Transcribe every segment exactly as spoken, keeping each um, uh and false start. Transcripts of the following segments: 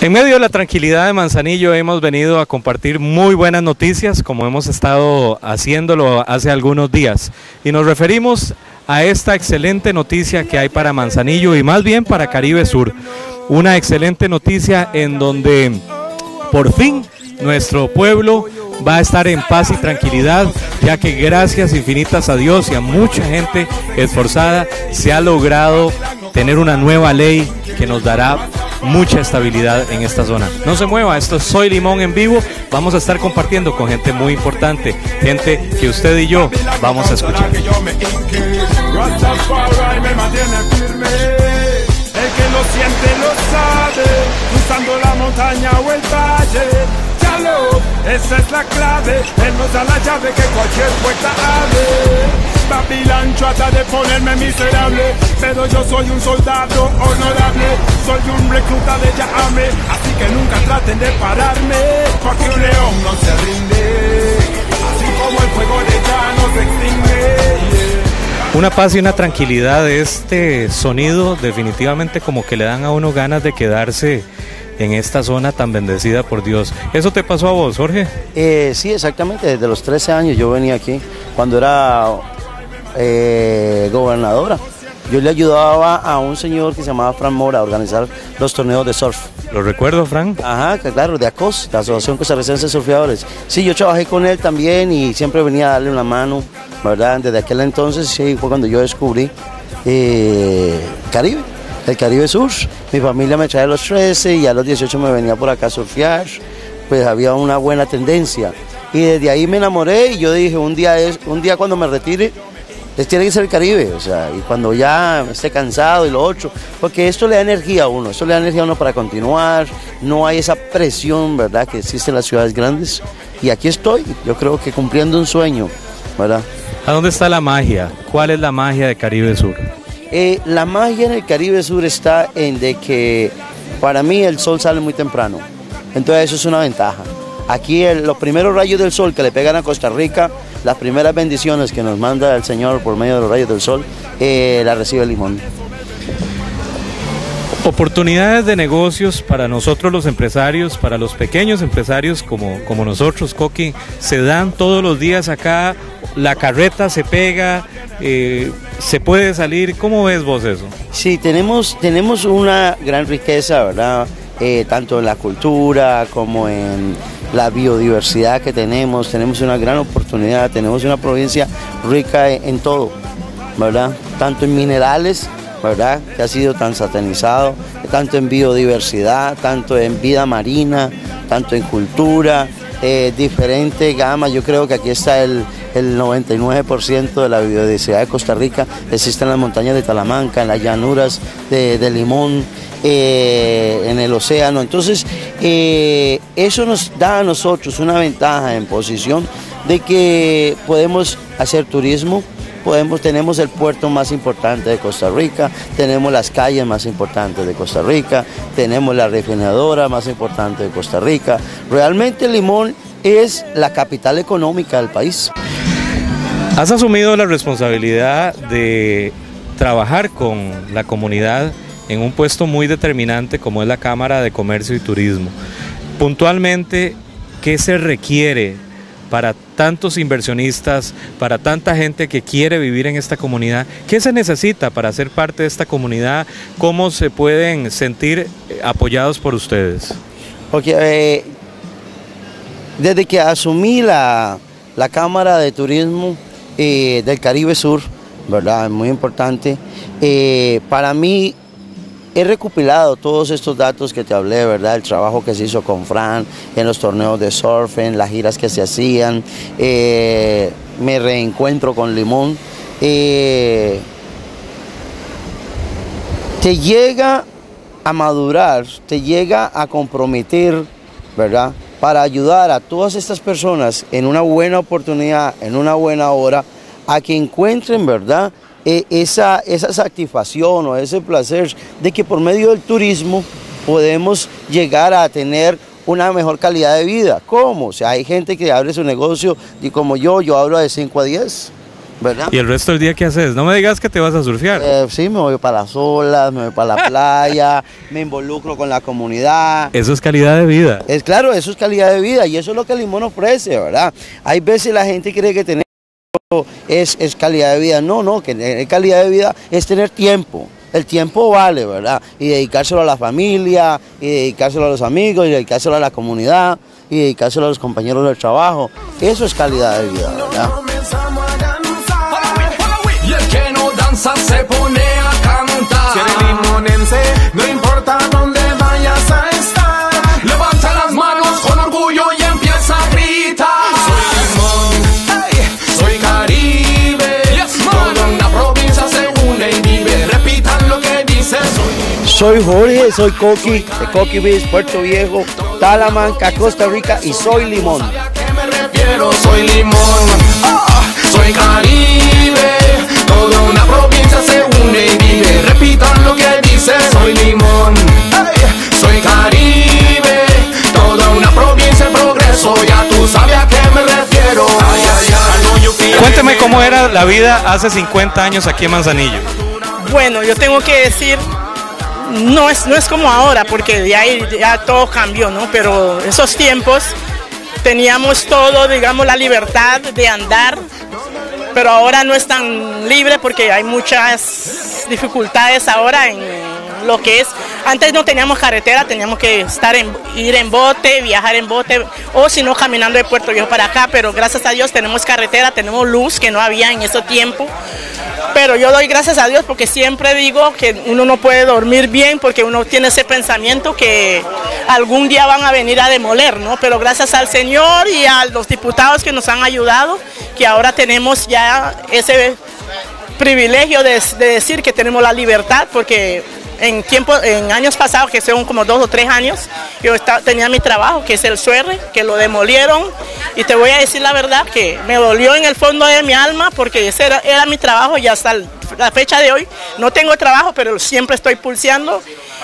En medio de la tranquilidad de Manzanillo hemos venido a compartir muy buenas noticias, como hemos estado haciéndolo hace algunos días. Y nos referimos a esta excelente noticia que hay para Manzanillo y más bien para Caribe Sur. Una excelente noticia en donde por fin nuestro pueblo va a estar en paz y tranquilidad, ya que gracias infinitas a Dios y a mucha gente esforzada se ha logrado tener una nueva ley que nos dará mucha estabilidad en esta zona. No se mueva, esto es Soy Limón en vivo. Vamos a estar compartiendo con gente muy importante, gente que usted y yo vamos a escuchar. El que lo siente lo sabe, cruzando la montaña o el valle. Chalo, esa es la clave, él nos da la llave que cualquier puerta abre. Babilán trata de ponerme miserable, pero yo soy un soldado honorable, soy un recluta de Yahame, así que nunca traten de pararme, porque un león no se rinde, así como el fuego de ya no se extingue. Una paz y una tranquilidad de este sonido definitivamente como que le dan a uno ganas de quedarse en esta zona tan bendecida por Dios. ¿Eso te pasó a vos, Jorge? Eh, sí, exactamente, desde los trece años yo venía aquí, cuando era eh, gobernadora. Yo le ayudaba a un señor que se llamaba Fran Mora a organizar los torneos de surf. ¿Lo recuerdo, Fran? Ajá, claro, de ACOS, la Asociación Costarricense de Surfeadores. Sí, yo trabajé con él también y siempre venía a darle una mano, ¿verdad? Desde aquel entonces, sí, fue cuando yo descubrí eh, Caribe, el Caribe Sur. Mi familia me trae a los trece y a los dieciocho me venía por acá a surfear, pues había una buena tendencia. Y desde ahí me enamoré y yo dije, un día, es, un día cuando me retire, les tiene que ser el Caribe, o sea, y cuando ya esté cansado y lo otro, porque esto le da energía a uno, esto le da energía a uno para continuar, no hay esa presión, ¿verdad?, que existe en las ciudades grandes, y aquí estoy, yo creo que cumpliendo un sueño, ¿verdad? ¿A dónde está la magia? ¿Cuál es la magia de Caribe Sur? Eh, la magia en el Caribe Sur está en de que, para mí, el sol sale muy temprano, entonces eso es una ventaja. Aquí el, los primeros rayos del sol que le pegan a Costa Rica, las primeras bendiciones que nos manda el Señor por medio de los rayos del sol, eh, la recibe Limón. Oportunidades de negocios para nosotros los empresarios, para los pequeños empresarios como, como nosotros, Coqui, se dan todos los días acá, la carreta se pega, eh, se puede salir. ¿Cómo ves vos eso? Sí, tenemos, tenemos una gran riqueza, ¿verdad? Eh, tanto en la cultura como en la biodiversidad que tenemos, tenemos una gran oportunidad, tenemos una provincia rica en, en todo, ¿verdad? Tanto en minerales, ¿verdad?, que ha sido tan satanizado, tanto en biodiversidad, tanto en vida marina, tanto en cultura, eh, diferente gama. Yo creo que aquí está el, el noventa y nueve por ciento de la biodiversidad de Costa Rica, existe en las montañas de Talamanca, en las llanuras de, de Limón, Eh, en el océano. Entonces eh, eso nos da a nosotros una ventaja en posición de que podemos hacer turismo, podemos, tenemos el puerto más importante de Costa Rica, tenemos las calles más importantes de Costa Rica, tenemos la refinadora más importante de Costa Rica. Realmente Limón es la capital económica del país. Has asumido la responsabilidad de trabajar con la comunidad en un puesto muy determinante como es la Cámara de Comercio y Turismo. Puntualmente, ¿qué se requiere para tantos inversionistas, para tanta gente que quiere vivir en esta comunidad? ¿Qué se necesita para ser parte de esta comunidad? ¿Cómo se pueden sentir apoyados por ustedes? Porque eh, desde que asumí la, la Cámara de Turismo eh, del Caribe Sur, ¿verdad?, muy importante, eh, para mí he recopilado todos estos datos que te hablé, ¿verdad? El trabajo que se hizo con Fran, en los torneos de surf, en las giras que se hacían, eh, me reencuentro con Limón. Eh, te llega a madurar, te llega a comprometer, ¿verdad?, para ayudar a todas estas personas en una buena oportunidad, en una buena hora, a que encuentren, ¿verdad?, Eh, esa, esa satisfacción o ese placer de que por medio del turismo podemos llegar a tener una mejor calidad de vida. ¿Cómo? O sea, hay gente que abre su negocio y como yo, yo abro de cinco a diez, ¿verdad? ¿Y el resto del día qué haces? No me digas que te vas a surfear. Eh, sí, me voy para las olas, me voy para la playa, me involucro con la comunidad. Eso es calidad de vida. Es claro, eso es calidad de vida y eso es lo que Limón ofrece, ¿verdad? Hay veces la gente cree que tener es, es calidad de vida. No, no, que tener calidad de vida es tener tiempo. El tiempo vale, ¿verdad? Y dedicárselo a la familia, y dedicárselo a los amigos, y dedicárselo a la comunidad, y dedicárselo a los compañeros del trabajo. Eso es calidad de vida, ¿verdad? Y el que no danza se pone a cantar. Si eres limonense, no importa dónde vayas a estar, levanta las manos con orgullo y empieza a gritar. Soy Limón, hey, soy Caribe, yes, toda una provincia se une y vive. Repitan lo que dicen. Soy Jorge, soy Coqui, de Coqui Beach, Puerto Viejo, Talamanca, Costa Rica y soy Limón. ¿A qué me refiero? Soy Limón, oh, soy Caribe, toda una provincia se une y vive. Repitan lo que dice. Soy Limón, hey, soy Caribe, toda una provincia en progreso. Ya tú sabes a qué me refiero. Ay, ay, ay. Cuénteme cómo era la vida hace cincuenta años aquí en Manzanillo. Bueno, yo tengo que decir, no es, no es como ahora, porque ya, ya todo cambió, ¿no? Pero esos tiempos teníamos todo, digamos, la libertad de andar, pero ahora no es tan libre porque hay muchas dificultades ahora en lo que es. Antes no teníamos carretera, teníamos que estar en, ir en bote, viajar en bote, o si no caminando de Puerto Viejo para acá, pero gracias a Dios tenemos carretera, tenemos luz que no había en ese tiempo. Pero yo doy gracias a Dios porque siempre digo que uno no puede dormir bien porque uno tiene ese pensamiento que algún día van a venir a demoler, ¿no? Pero gracias al Señor y a los diputados que nos han ayudado, que ahora tenemos ya ese privilegio de, de decir que tenemos la libertad, porque en tiempo, en años pasados, que son como dos o tres años, yo estaba, tenía mi trabajo, que es el Suerre, que lo demolieron, y te voy a decir la verdad, que me dolió en el fondo de mi alma, porque ese era, era mi trabajo, y hasta la fecha de hoy no tengo trabajo, pero siempre estoy pulseando,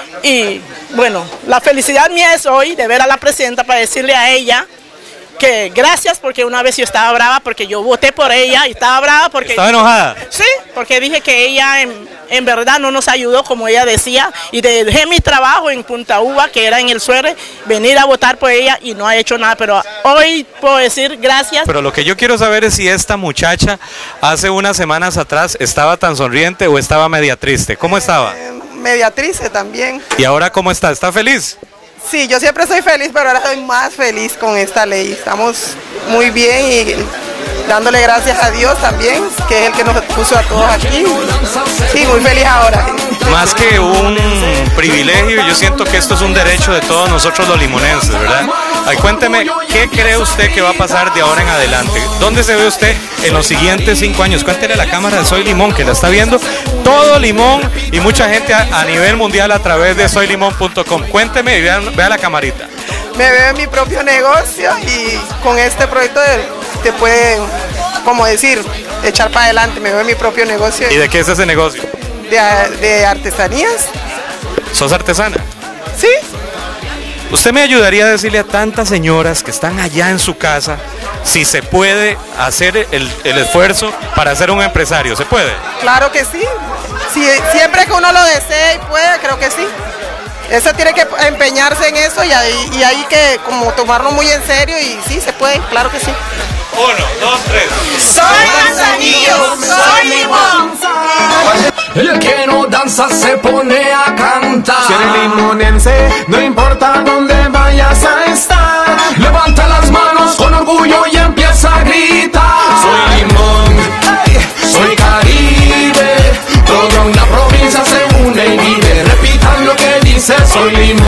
y bueno, la felicidad mía es hoy de ver a la presidenta para decirle a ella que gracias, porque una vez yo estaba brava porque yo voté por ella y estaba brava porque... ¿Estaba enojada? Sí, porque dije que ella en, en verdad no nos ayudó como ella decía, y dejé mi trabajo en Punta Uva, que era en el Suerre, venir a votar por ella y no ha hecho nada, pero hoy puedo decir gracias. Pero lo que yo quiero saber es si esta muchacha hace unas semanas atrás estaba tan sonriente o estaba media triste. ¿Cómo estaba? Eh, media triste también. ¿Y ahora cómo está? ¿Está feliz? Sí, yo siempre soy feliz, pero ahora soy más feliz con esta ley. Estamos muy bien y dándole gracias a Dios también, que es el que nos puso a todos aquí. Sí, muy feliz ahora. Más que un privilegio, yo siento que esto es un derecho de todos nosotros los limonenses, ¿verdad? Ay, cuénteme, ¿qué cree usted que va a pasar de ahora en adelante? ¿Dónde se ve usted en los siguientes cinco años? Cuéntele a la cámara de Soy Limón, que la está viendo todo Limón y mucha gente a, a nivel mundial a través de soy limón punto com. Cuénteme y vean, vea la camarita. Me veo en mi propio negocio y con este proyecto de, te puede, como decir, echar para adelante. Me veo en mi propio negocio. ¿Y de qué es ese negocio? De, de artesanías. ¿Sos artesana? Sí. ¿Usted me ayudaría a decirle a tantas señoras que están allá en su casa si se puede hacer el, el esfuerzo para ser un empresario? ¿Se puede? Claro que sí. Si, siempre que uno lo desee y puede, creo que sí. Eso tiene que empeñarse en eso y ahí, y ahí que como tomarlo muy en serio y sí, se puede, claro que sí. Uno, dos, tres. Soy Manzanillo, soy Limón. El que no danza se pone a cantar. Si eres limonense, no importa dónde vayas a estar, levanta las manos con orgullo y empieza a gritar. Soy Limón, hey, soy Caribe, toda una provincia se une y vive. Repitan lo que dice, soy Limón.